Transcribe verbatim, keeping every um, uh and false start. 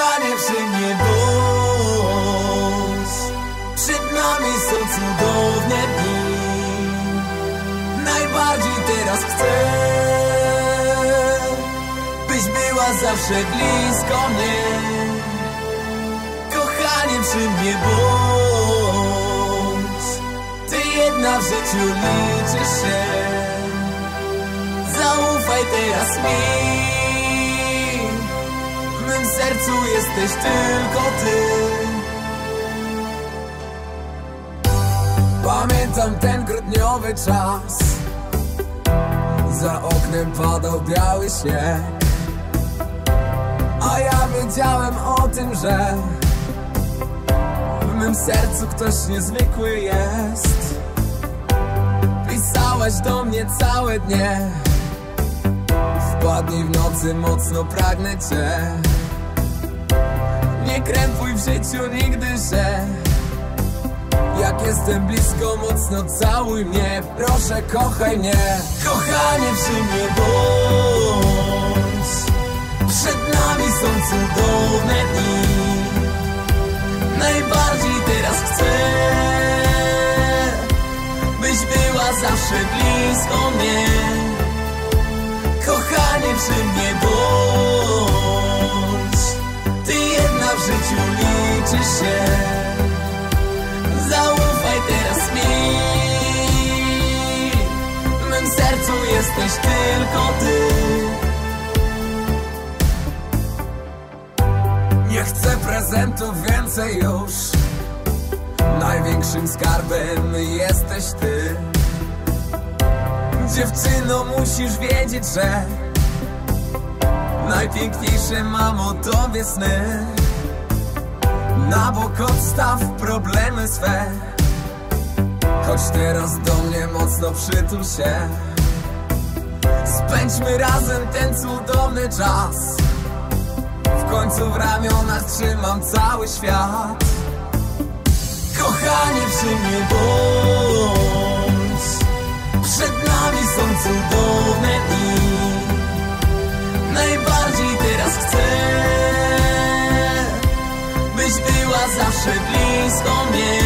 Kochanie, przy mnie bądź. Przed nami są cudowne dni. Najbardziej teraz chcę, byś była zawsze blisko mnie. Kochanie, przy mnie bądź. Ty jedna w życiu liczysz się. Zaufaj teraz mi. W mym sercu jesteś tylko ty. Pamiętam ten grudniowy czas. Za oknem padał biały śnieg, a ja wiedziałem o tym, że w mym sercu ktoś niezwykły jest. Pisałaś do mnie całe dnie. Wpadnij w nocy, mocno pragnę cię. Nie krępuj w życiu nigdy się. Jak jestem blisko, mocno całuj mnie. Proszę, kochaj mnie. Kochanie, przy mnie bądź. Przed nami są cudowne dni. Najbardziej teraz chcę, byś była zawsze blisko mnie. Kochanie, przy mnie bądź. Ty jedna w życiu liczysz się. Zaufaj teraz mi. W mym sercu jesteś tylko ty. Nie chcę prezentów więcej już. Największym skarbem jesteś ty. Dziewczyno, musisz wiedzieć, że najpiękniejsze mam o tobie sny. Na bok odstaw problemy swe. Chodź teraz do mnie, mocno przytul się. Spędźmy razem ten cudowny czas. W końcu w ramionach trzymam cały świat. Kochanie, przy mnie bądź. Przed nami są cudowne dni. Najbardziej teraz chcę, byś była zawsze blisko mnie.